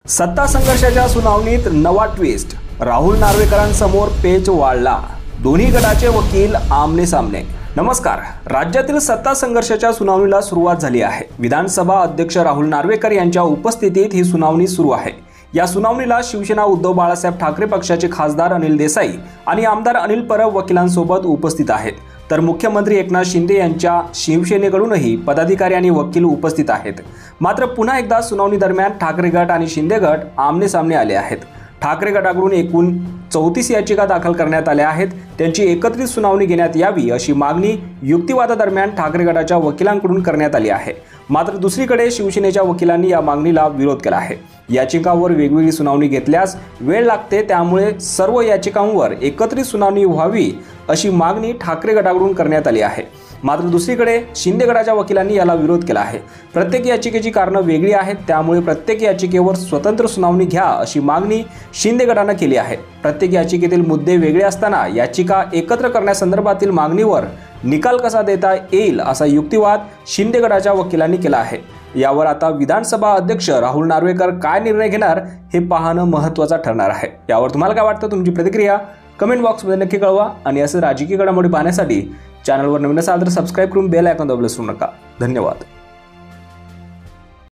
सत्ता संघर्षाच्या सुनावणीत नवा ट्विस्ट। राहुल नार्वेकरांसमोर पेच वाढला। दोन्ही गटाचे वकील आमने सामने। नमस्कार। राज्यातील सत्ता संघर्षाच्या सुनावणीला सुरुवात झाली आहे। विधानसभा अध्यक्ष राहुल नार्वेकर यांच्या उपस्थितीत ही सुनावणी सुरू आहे। या सुनावणीला शिवसेना उद्धव बाळासाहेब ठाकरे पक्षाचे खासदार अनिल देसाई आणि आमदार अनिल परब वकिलांसोबत उपस्थित आहेत, तर मुख्यमंत्री एकनाथ शिंदे यांच्या शिवसेनेकडूनही पदाधिकारी आणि वकील उपस्थित आहेत। मात्र पुन्हा एकदा सुनावणी दरम्यान ठाकरे गट आणि शिंदे गट आमने सामने आले आहेत। ठाकरे गटाकडून एकूण 34 याचिका दाखल करण्यात आल्या आहेत। त्यांची एकत्रित सुनावणी घेण्यात यावी अशी मागणी युक्तिवादादरम्यान ठाकरे गटाच्या वकिलांकडून करण्यात आली आहे। मात्र दुसरीकडे शिवसेनेच्या वकिलांनी या मागणीला विरोध केला आहे। याचिकांवर वेगवेगळी सुनावणी घेतल्यास वेळ लागते, त्यामुळे सर्व याचिकांवर एकत्रित सुनावणी व्हावी अशी मागणी ठाकरे गटाकडून करण्यात आली आहे। मात्र दुसरीकडे शिंदे गटाच्या वकिलांनी याला विरोध केला आहे। प्रत्येक याचिकेची कारणं वेगळी आहेत, त्यामुळे प्रत्येक याचिकेवर स्वतंत्र सुनावणी घ्या अशी मागणी शिंदे गटानं केली आहे। प्रत्येक याचिकेतील मुद्दे वेगळे असताना याचिका एकत्र करण्यासंदर्भातील मागणीवर निकाल कसा देता येईल असा युक्तिवाद शिंदे गटाच्या वकिलांनी केला आहे। यावर आता विधानसभा अध्यक्ष राहुल नार्वेकर काय निर्णय घेणार हे पाहणं महत्त्वाचं ठरणार आहे। यावर तुम्हाला काय वाटतं? तुमची प्रतिक्रिया कमेंट बॉक्समध्ये नक्की कळवा आणि असे राजकीय घडामोडी पाहण्यासाठी चॅनलवर नवीन असाल तर सबस्क्राइब करून बेल आयकॉन दाबायला विसरू नका। धन्यवाद।